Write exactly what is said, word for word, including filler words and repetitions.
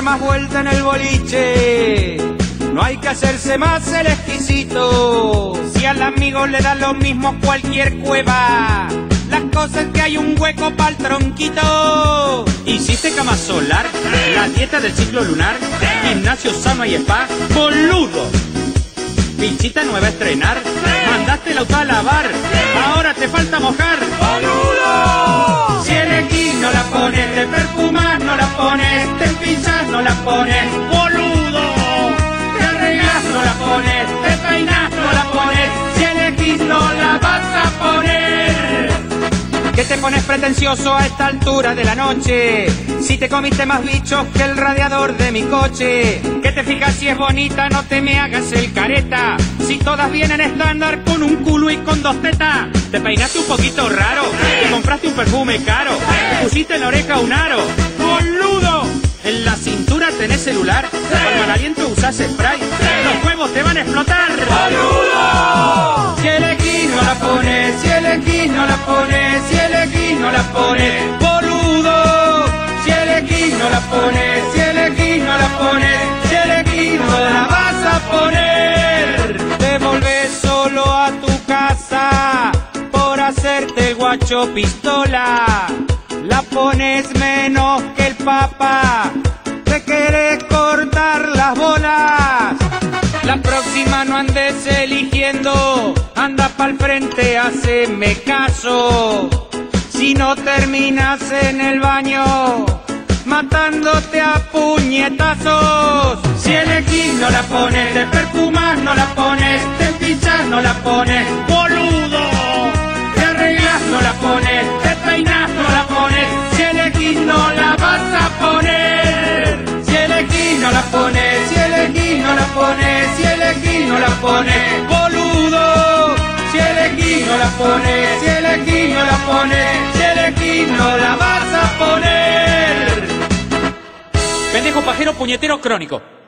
más vuelta en el boliche. No hay que hacerse más el exquisito. Si al amigo le da lo mismo cualquier cueva, las cosas que hay un hueco pa'l tronquito. ¿Hiciste cama solar? ¿La dieta del ciclo lunar? ¿Gimnasio sano y spa? ¡Boludo! ¿Pinchita nueva a estrenar? ¿Mandaste el auto a lavar? ¿Ahora te falta mojar? ¡Boludo! Si elegís no la pones, te perfumas no la pones, te pinchas no la pones, ¡boludo! Te arreglas no la pones, te peinas no la pones, si elegís no la vas a poner. ¿Qué te pones pretencioso a esta altura de la noche? Si te comiste más bichos que el radiador de mi coche. ¿Qué te fijas si es bonita? No te me hagas el careta. Si todas vienen estándar con un culo y con dos tetas. ¿Te peinaste un poquito raro? ¿Te compraste un perfume caro? ¿Te pusiste en la oreja un aro? ¡Boludo! ¿En la cintura tenés celular? ¿Con mal aliento usás spray? ¡Los huevos te van a explotar! ¡Boludo! Si elegís no la pones, si elegís no la pones, si elegís no la pones, boludo. Si elegís no la pones, si elegís no la pones, si elegís no la vas a poner. Te volvés solo a tu casa por hacerte guacho pistola. La pones menos que el papa, te querés cortar las bolas. La próxima no andes eligiendo, anda pa'l frente, haceme caso. Si no terminas en el baño, matándote a puñetazos. Si elegís no la pones, te perfumas no la pones, te pinchas no la pones, boludo. Te arreglas no la pones, te peinas no la pones, si elegís no la vas a poner. Si elegís no la pones, si elegís no la pones, si elegís no la pones, boludo. Si elegís no la pones, si elegís no la pones, si elegís no la vas a poner. Pendejo pajero puñetero crónico.